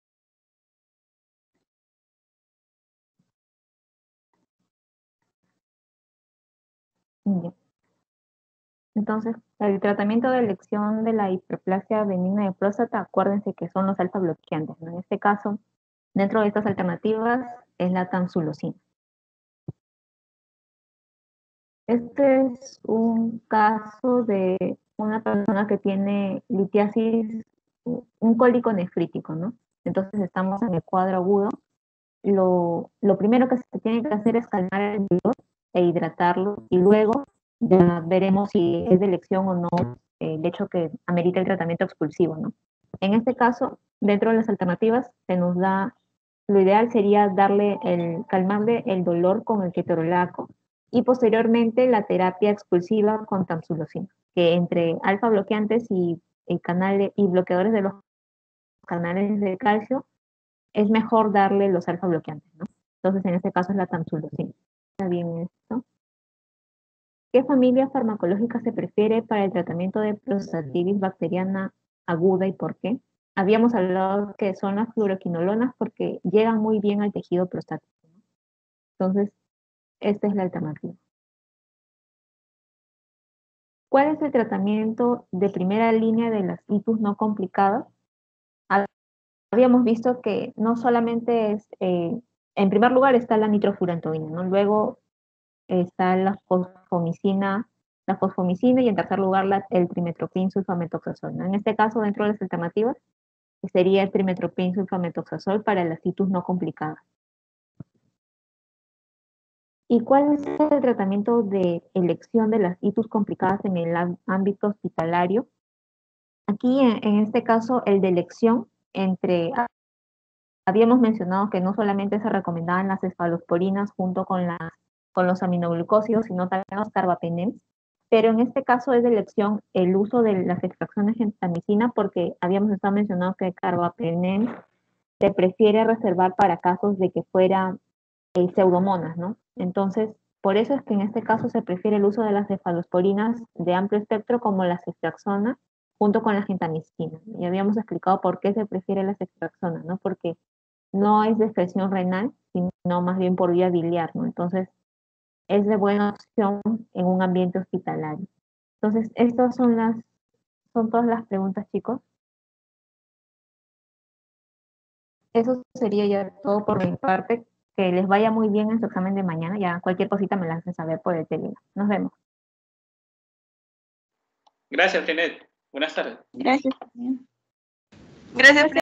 Speaker 1: Bien. Entonces, el tratamiento de elección de la hiperplasia benigna de próstata, acuérdense que son los alfa bloqueantes, ¿no? En este caso, dentro de estas alternativas es la tamsulosina. Este es un caso de una persona que tiene litiasis, un cólico nefrítico, ¿no? Entonces estamos en el cuadro agudo. Lo, lo primero que se tiene que hacer es calmar el dolor e hidratarlo, y luego ya veremos si es de elección o no eh, el hecho que amerita el tratamiento expulsivo, ¿no? En este caso, dentro de las alternativas, se nos da, lo ideal sería darle el, calmarle el dolor con el ketorolaco y posteriormente la terapia expulsiva con tamsulosina, que entre alfa bloqueantes y, y, canales, y bloqueadores de los canales de calcio es mejor darle los alfa bloqueantes, ¿no? Entonces, en este caso es la tamsulosina. ¿Está bien esto? ¿Qué familia farmacológica se prefiere para el tratamiento de prostatitis bacteriana aguda y por qué? Habíamos hablado que son las fluoroquinolonas porque llegan muy bien al tejido prostático, ¿no? Entonces, esta es la alternativa. ¿Cuál es el tratamiento de primera línea de las itus no complicadas? Habíamos visto que no solamente es, eh, en primer lugar está la nitrofurantoína, ¿no? Luego está la fosfomicina, la fosfomicina y en tercer lugar la, el trimetoprim sulfametoxazol, ¿no? En este caso, dentro de las alternativas, sería el trimetoprim sulfametoxazol para las itus no complicadas. ¿Y cuál es el tratamiento de elección de las itus complicadas en el ámbito hospitalario? Aquí, en, en este caso, el de elección entre... Habíamos mencionado que no solamente se recomendaban las cefalosporinas junto con, las, con los aminoglucósidos, sino también los carbapenems, pero en este caso es de elección el uso de las extracciones de gentamicina porque habíamos estado mencionando que carbapenems se prefiere reservar para casos de que fuera eh, pseudomonas, ¿no? Entonces, por eso es que en este caso se prefiere el uso de las cefalosporinas de amplio espectro como las extraxonas junto con la gentamicina. Y habíamos explicado por qué se prefiere las extraxonas, ¿no? Porque no es de excreción renal, sino más bien por vía biliar, ¿no? Entonces, es de buena opción en un ambiente hospitalario. Entonces, estas son las, son todas las preguntas, chicos. Eso sería ya todo por mi parte. Que les vaya muy bien en su examen de mañana. Ya cualquier cosita me la hacen saber por el Telegram. Nos vemos.
Speaker 2: Gracias, Tenet. Buenas tardes.
Speaker 3: Gracias. Gracias.